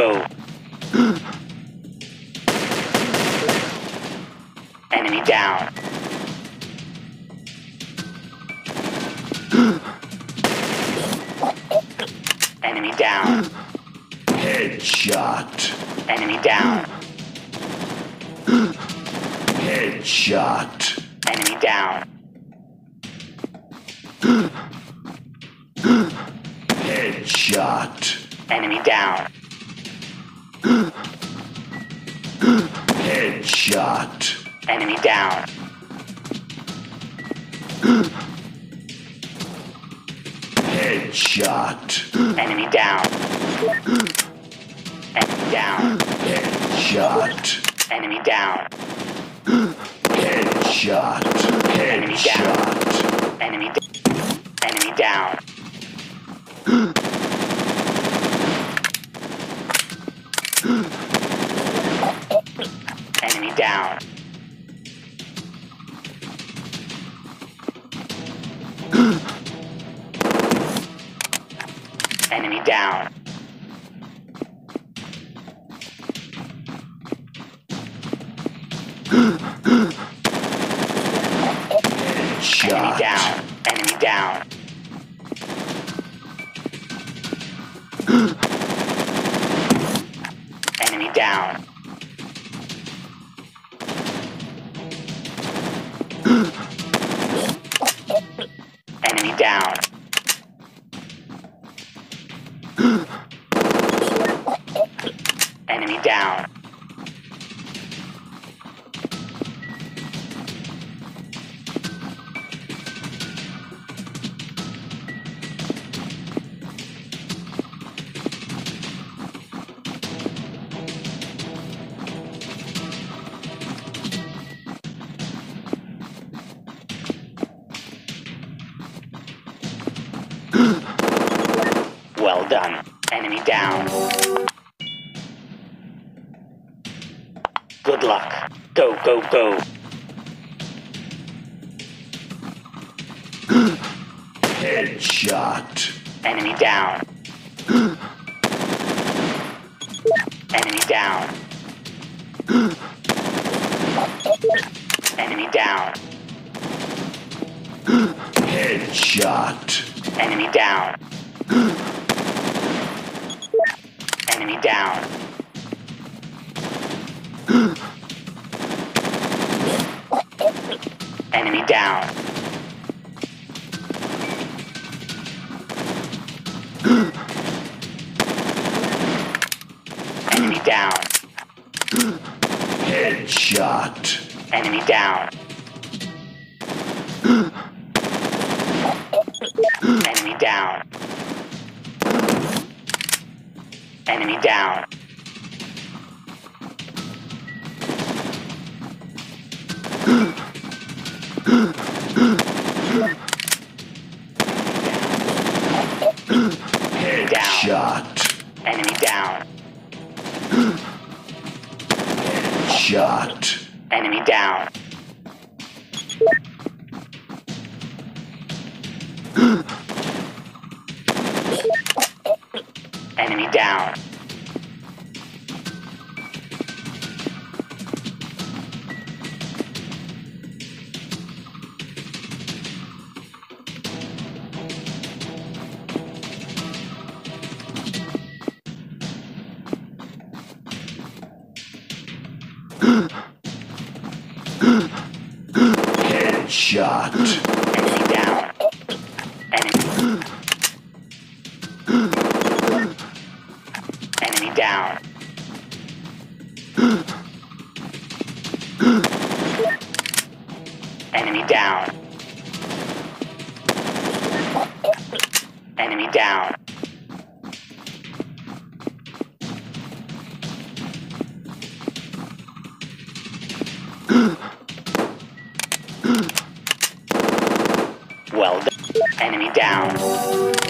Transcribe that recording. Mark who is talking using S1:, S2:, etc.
S1: go. Enemy down. Enemy down.
S2: Headshot.
S1: Enemy down.
S2: Headshot.
S1: Enemy down.
S2: Headshot.
S1: Enemy down.
S2: Headshot.
S1: Enemy down.
S2: Headshot.
S1: Enemy down. Enemy down.
S2: Headshot.
S1: Enemy down.
S2: Headshot.
S1: Enemy down.
S2: Headshot.
S1: Enemy down. Enemy down. Enemy down. Enemy
S2: Headshot.
S1: down. Enemy down. Enemy down. Enemy down. Enemy down. Well done. Enemy down. Good luck. Go, go, go.
S2: Headshot.
S1: Enemy down. Enemy down. Enemy down.
S2: Headshot.
S1: Enemy down. Enemy down. Enemy down. Enemy down.
S2: Headshot.
S1: Enemy down. Enemy down. Enemy down.
S2: Headshot.
S1: Enemy down.
S2: Headshot.
S1: Enemy down. Enemy down.
S2: Headshot.
S1: Enemy down. Enemy down. Enemy down. Enemy down. Well done. Enemy down.